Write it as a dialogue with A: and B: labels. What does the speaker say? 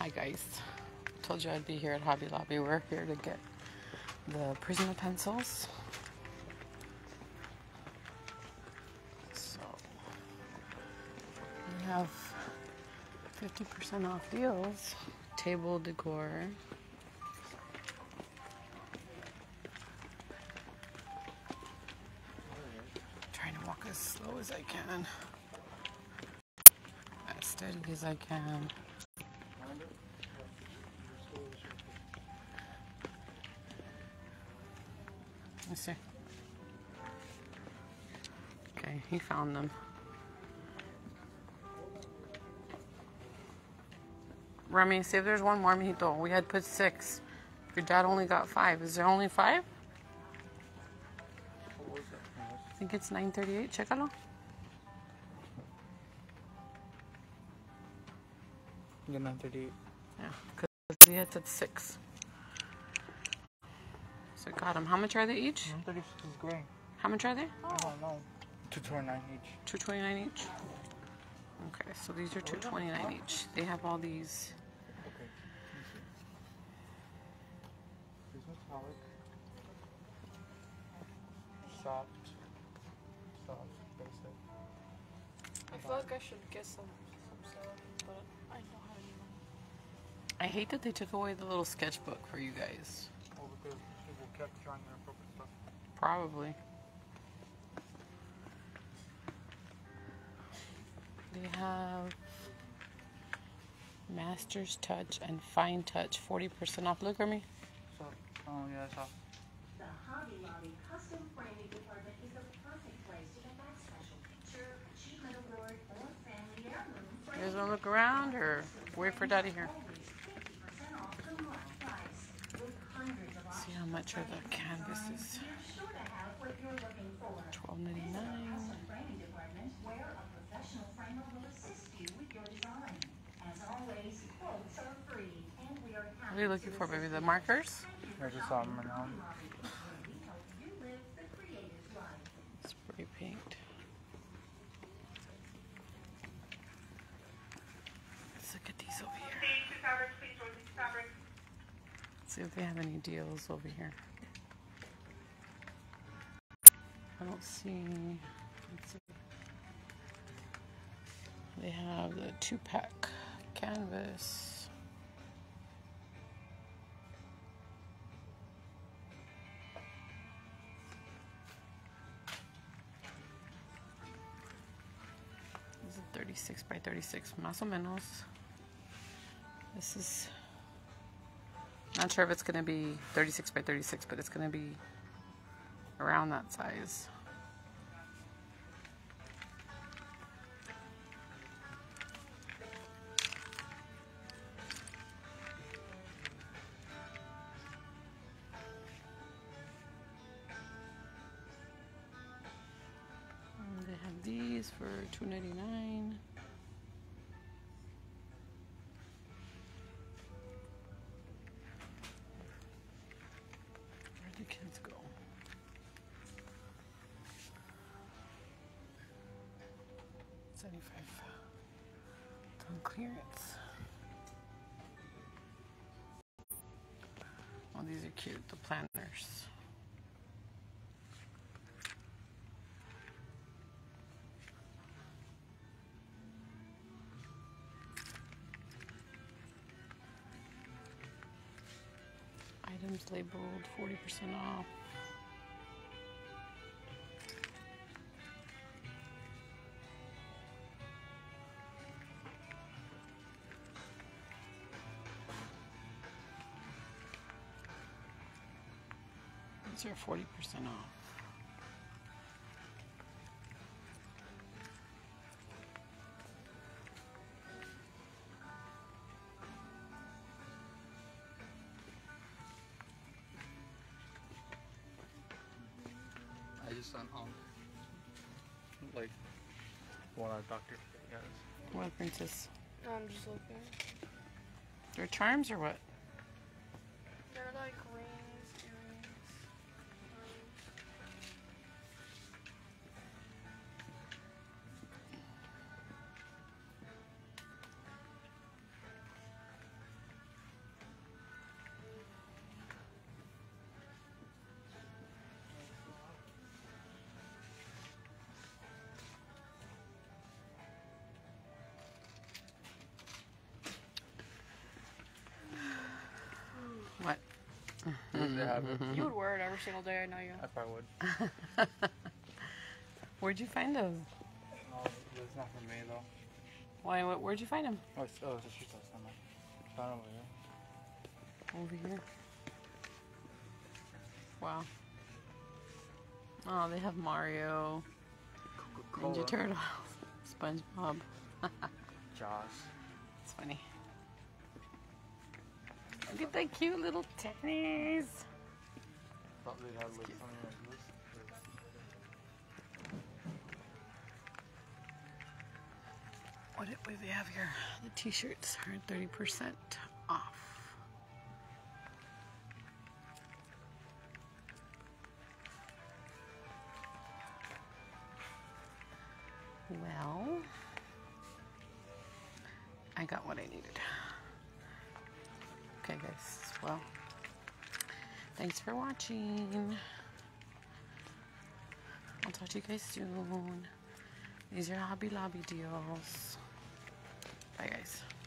A: Hi guys, told you I'd be here at Hobby Lobby. We're here to get the Prisma pencils. So we have 50% off deals. Table decor. Trying to walk as slow as I can. As steady as I can. Let's see. Okay, he found them. Remy, see if there's one more, mijito. We had put 6. Your dad only got 5. Is there only 5? I think it's 9:38. Chécalo.
B: Yeah, 9:38.
A: Yeah, because he had said 6. So got them. How much are they each?
B: 936 is gray.
A: How much are they?
B: I don't know. $2.29 each.
A: $2.29 each. Okay, so these are $2.29 each. They have all these.
B: Okay. This metallic. Soft, basic.
C: I feel like I should get some salad, but I don't have any money.
A: I hate that they took away the little sketchbook for you guys.
B: Oh, because people kept drawing their appropriate stuff.
A: Probably. They have Master's Touch and Fine Touch 40% off. Look at me.
B: Soft. Oh, yeah, soft.
D: The Hobby Lobby custom framing department is the perfect place to get that special picture, achievement award, or family heirloom.
A: You guys want to look around or wait for Daddy here? See how much are the canvases? $12.99. What are you looking for, baby? The markers?
B: I just saw them right now.
A: Spray paint. Let's look at these over here. See if they have any deals over here. I don't see. Let's see. They have the 2-pack canvas. This is 36 by 36, más o menos. This is. Not sure if it's going to be 36 by 36, but it's going to be around that size. And they have these for $2.99. The kids go. $75 on clearance. Oh, these are cute, the planners. Items labeled 40% off. These are 40% off.
B: I just sent like one of the doctors. Yes.
A: What, princess?
C: No, I'm just looking.
A: They're charms or what?
C: They're like rings, earrings.
B: they have it.
C: You would wear it every single day, I know you.
B: I probably would.
A: Where'd you find them?
B: No, it's not for me though.
A: Why? Where'd you find them?
B: Oh, it's a shoe size somewhere. Found over here.
A: Over here. Wow. Oh, they have Mario, Ninja Turtle, SpongeBob.
B: Jaws.
A: It's funny. Look at that cute little tennies.
B: Thought they'd have like something like this.
A: What do we have here? The t-shirts are 30% off. Well, I got what I needed. Okay, guys. Well, thanks for watching. I'll talk to you guys soon. These are Hobby Lobby deals. Bye, guys.